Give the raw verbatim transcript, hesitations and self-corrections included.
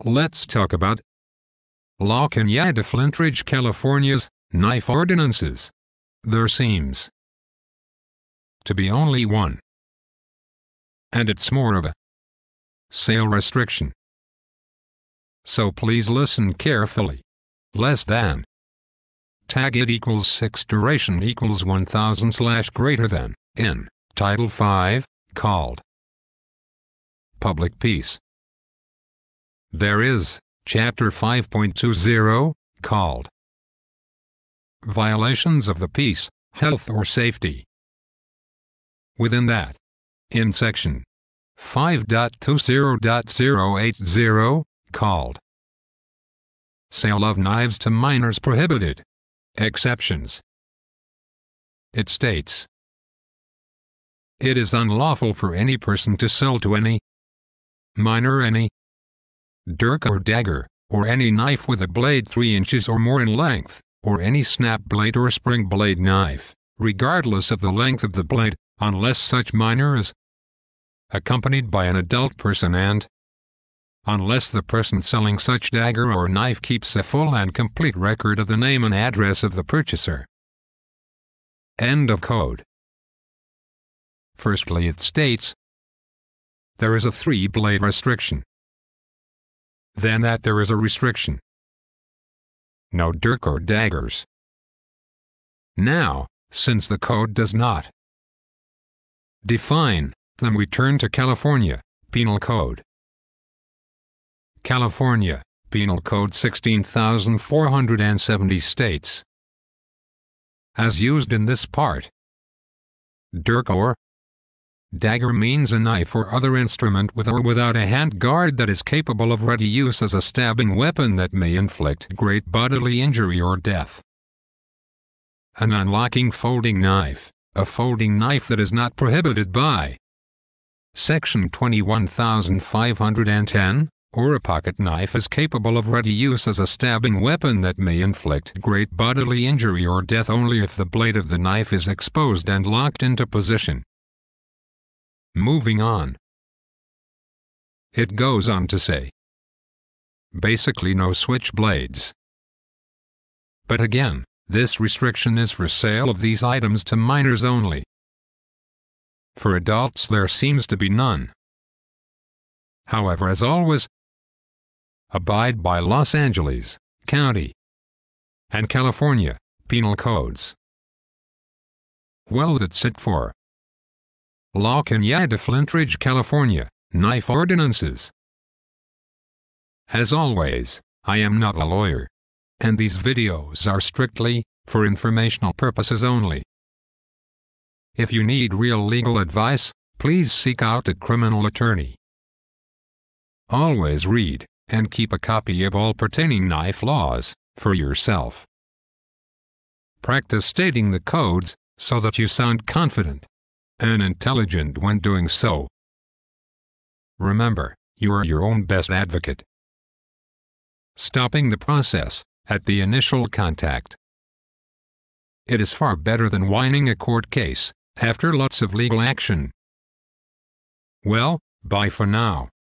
Let's talk about Law Cañada Flintridge California's knife ordinances. There seems to be only one, and it's more of a sale restriction. So please listen carefully. Less than tag it equals six duration equals one thousand slash greater than in Title five, called Public Peace. There is Chapter five point two zero, called Violations of the Peace, Health or Safety. Within that, in Section five point two zero point zero eight zero, called Sale of Knives to Minors Prohibited. Exceptions. It states, it is unlawful for any person to sell to any minor any dirk or dagger, or any knife with a blade three inches or more in length, or any snap blade or spring blade knife, regardless of the length of the blade, unless such minor is accompanied by an adult person and unless the person selling such dagger or knife keeps a full and complete record of the name and address of the purchaser. End of code. Firstly, it states there is a three-blade restriction. Then that there is a restriction. No dirk or daggers. Now, since the code does not define them, we turn to California Penal Code. California Penal Code sixteen thousand four hundred seventy states, as used in this part, dirk or dagger means a knife or other instrument with or without a hand guard that is capable of ready use as a stabbing weapon that may inflict great bodily injury or death. An unlocking folding knife, a folding knife that is not prohibited by Section twenty-one thousand five hundred ten, or a pocket knife is capable of ready use as a stabbing weapon that may inflict great bodily injury or death only if the blade of the knife is exposed and locked into position. Moving on. It goes on to say, basically no switchblades. But again, this restriction is for sale of these items to minors only. For adults there seems to be none. However, as always, abide by Los Angeles County and California Penal Codes. Well, that's it for Law Cañada Flintridge California Knife Ordinances. As always, I am not a lawyer, and these videos are strictly for informational purposes only. If you need real legal advice, please seek out a criminal attorney. Always read and keep a copy of all pertaining knife laws for yourself. Practice stating the codes so that you sound confident and intelligent when doing so. Remember, you are your own best advocate. Stopping the process at the initial contact. It is far better than winning a court case after lots of legal action. Well, bye for now.